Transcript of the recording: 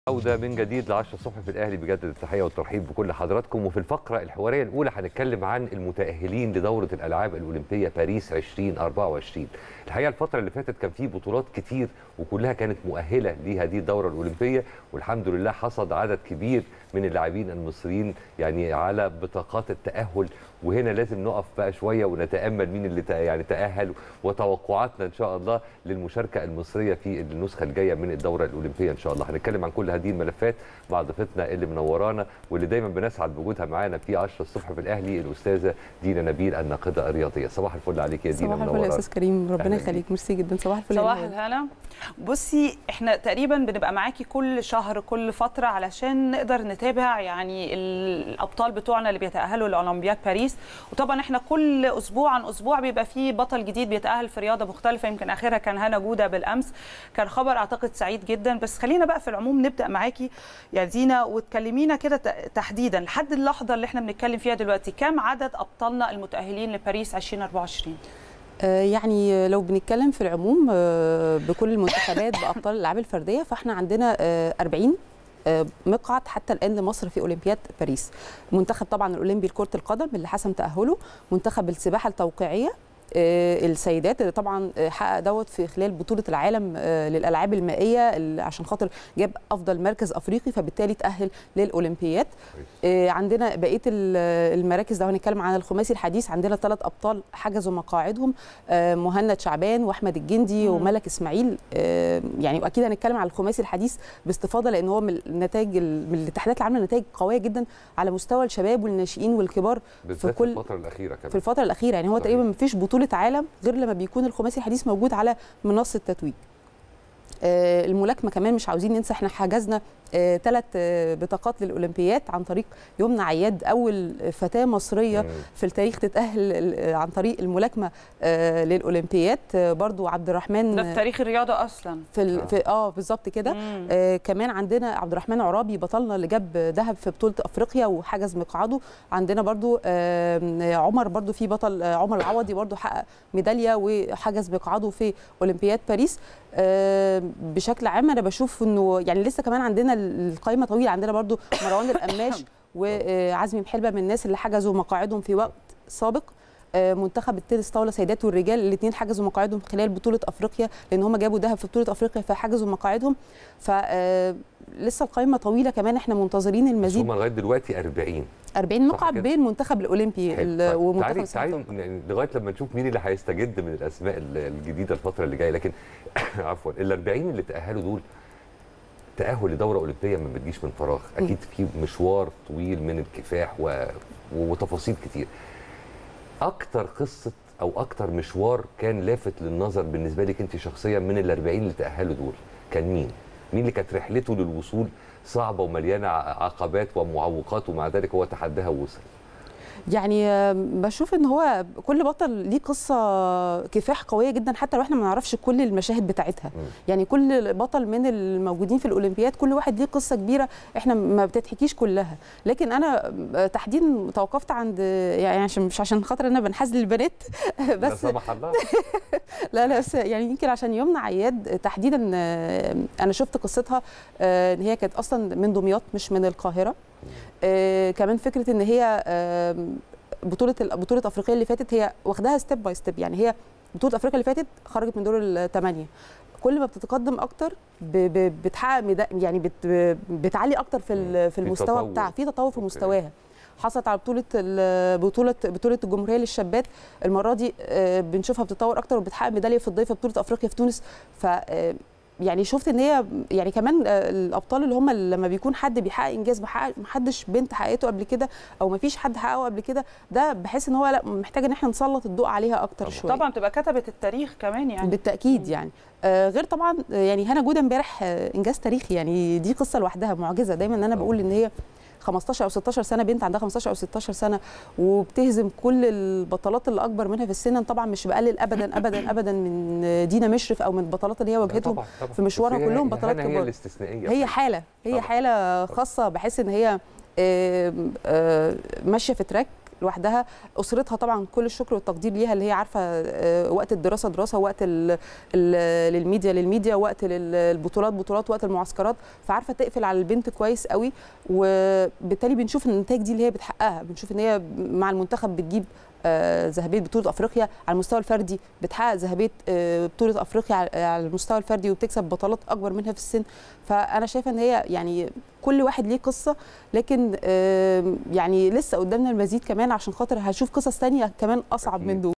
عودة من جديد ل 10 الصبح في الأهلي. بجد التحية والترحيب بكل حضراتكم. وفي الفقرة الحوارية الأولى هنتكلم عن المتأهلين لدورة الألعاب الأولمبية باريس 2024. الحقيقة الفترة اللي فاتت كان في بطولات كتير وكلها كانت مؤهلة لهذه الدورة الأولمبية، والحمد لله حصد عدد كبير من اللاعبين المصريين يعني على بطاقات التأهل. وهنا لازم نقف بقى شوية ونتأمل مين اللي يعني تأهل، وتوقعاتنا إن شاء الله للمشاركة المصرية في النسخة الجاية من الدورة الأولمبية إن شاء الله. هنتكلم عن كل هذه الملفات مع ضيفتنا اللي منورانا واللي دايما بنسعد بوجودها معانا في 10 الصبح في الأهلي، الأستاذة دينا نبيل الناقدة الرياضية. صباح الفل عليك يا دينا. صباح الفل يا أستاذ كريم، ربنا يخليك. ميرسي جدا. صباح الفل. صباح الهنا. بصي، احنا تقريبا بنبقى معاكي كل شهر كل فترة علشان نقدر نتابع يعني الأبطال بتوعنا اللي بيتأهلوا لأولمبياد باريس. وطبعا احنا كل أسبوع عن أسبوع بيبقى فيه بطل جديد بيتأهل في رياضة مختلفة. يمكن آخرها كان هنا جودة بالأمس، كان خبر أعتقد سعيد جدا. بس خلينا بقى في العموم نبدأ معاكي يا دينا وتكلمينا كده تحديدا لحد اللحظة اللي احنا بنتكلم فيها دلوقتي، كم عدد أبطالنا المتأهلين لباريس 2024؟ يعني لو بنتكلم في العموم بكل المنتخبات بأبطال الألعاب الفردية، فاحنا عندنا 40 مقعد حتى الآن لمصر في أولمبياد باريس. منتخب طبعا الأولمبي لكرة القدم اللي حسم تأهله، منتخب السباحة التوقيعية السيدات اللي طبعا حقق دوت في خلال بطوله العالم للالعاب المائيه عشان خاطر جاب افضل مركز افريقي، فبالتالي تاهل للاولمبياد. عندنا بقيه المراكز. لو هنتكلم عن الخماسي الحديث، عندنا 3 ابطال حجزوا مقاعدهم، مهند شعبان واحمد الجندي وملك اسماعيل. يعني واكيد هنتكلم عن الخماسي الحديث باستفاضه، لان هو من النتائج من الاتحادات اللي عامله نتائج قويه جدا على مستوى الشباب والناشئين والكبار في كل الفتره الاخيره كمان. في الفتره الاخيره يعني هو تقريبا ما فيش بطوله عالم غير لما بيكون الخماسي الحديث موجود على منصه التتويج. الملاكمه كمان مش عاوزين ننسى، احنا حجزنا 3 بطاقات للاولمبياد عن طريق يمنى عياد، اول فتاه مصريه في التاريخ تتاهل عن طريق الملاكمه للاولمبياد. برضو عبد الرحمن، ده في تاريخ الرياضه اصلا في بالظبط كده. كمان عندنا عبد الرحمن عرابي بطلنا اللي جاب ذهب في بطوله افريقيا وحجز مقعده. عندنا برضو عمر، برضو في بطل عمر العوضي برضو حقق ميداليه وحجز مقعده في اولمبياد باريس. بشكل عام انا بشوف انه يعني لسه كمان عندنا القائمه طويله. عندنا برضو مروان القماش وعزمي محلبه من الناس اللي حجزوا مقاعدهم في وقت سابق. منتخب التنس طاوله سيدات والرجال الاثنين حجزوا مقاعدهم خلال بطوله افريقيا، لان هم جابوا ذهب في بطوله افريقيا فحجزوا مقاعدهم. لسه القائمه طويله كمان، احنا منتظرين المزيد. هم لغايه دلوقتي 40 مقعد بين المنتخب الاولمبي ومنتخب تعالي يعني لغايه لما نشوف مين اللي هيستجد من الاسماء الجديده الفتره اللي جايه. لكن عفوا، ال 40 اللي تاهلوا دول، تاهل لدوره اولمبيه ما بتجيش من فراغ، اكيد في مشوار طويل من الكفاح وتفاصيل كتير. اكتر قصه او اكتر مشوار كان لافت للنظر بالنسبه لك انت شخصيا من ال 40 اللي تاهلوا دول كان مين؟ مين اللي كانت رحلته للوصول صعبه ومليانه عقبات ومعوقات ومع ذلك هو تحداها ووصل؟ يعني بشوف ان هو كل بطل ليه قصه كفاح قويه جدا، حتى لو احنا ما نعرفش كل المشاهد بتاعتها. يعني كل بطل من الموجودين في الاولمبياد كل واحد ليه قصه كبيره احنا ما بتتحكيش كلها. لكن انا تحديدا توقفت عند يعني مش عشان خاطر انا بنحاز للبنات بس لا سمح الله لا بس يعني يمكن عشان يمنى عياد تحديدا انا شفت قصتها ان هي كانت اصلا من دمياط مش من القاهره. كمان فكره ان هي بطوله افريقيا اللي فاتت هي واخداها ستيب باي ستيب. يعني هي بطوله افريقيا اللي فاتت خرجت من دور الثمانيه، كل ما بتتقدم اكتر بتحقق يعني بتعلي اكتر في المستوى بتاعها، في تطور في مستواها. حصلت على بطوله الجمهوريه للشابات المره دي، بنشوفها بتتطور اكتر وبتحقق ميداليه فضيه في بطوله افريقيا في تونس. ف يعني شفت ان هي يعني كمان الابطال اللي هم لما بيكون حد بيحقق انجاز ما حدش بنت حققته قبل كده او ما فيش حد حققه قبل كده، ده بحس ان هو لا محتاج ان احنا نسلط الضوء عليها اكتر شويه. طبعا تبقى كتبت التاريخ كمان يعني بالتاكيد. يعني غير طبعا يعني هنا جوده امبارح انجاز تاريخي، يعني دي قصه لوحدها معجزه. دايما انا بقول ان هي 15 او 16 سنه، بنت عندها 15 او 16 سنه وبتهزم كل البطولات اللي اكبر منها في السن. طبعا مش بقلل ابدا ابدا ابدا من دينا مشرف او من البطولات اللي هي واجهتهم في مشوارها، كلهم بطولات كبار. هي الاستثنائيه، هي حاله خاصه. بحس ان هي ماشيه في تراك لوحدها. اسرتها طبعا كل الشكر والتقدير ليها، اللي هي عارفه وقت الدراسه دراسه، وقت للميديا، وقت للبطولات بطولات، وقت المعسكرات، فعارفه تقفل على البنت كويس قوي. وبالتالي بنشوف النتائج دي اللي هي بتحققها، بنشوف ان هي مع المنتخب بتجيب ذهبيه بطوله افريقيا على المستوى الفردي، بتحقق ذهبيه بطوله افريقيا على المستوى الفردي، وبتكسب بطولات اكبر منها في السن. فانا شايفه ان هي يعني كل واحد ليه قصه، لكن يعني لسه قدامنا المزيد كمان، عشان خاطر هشوف قصص ثانيه كمان اصعب من دول.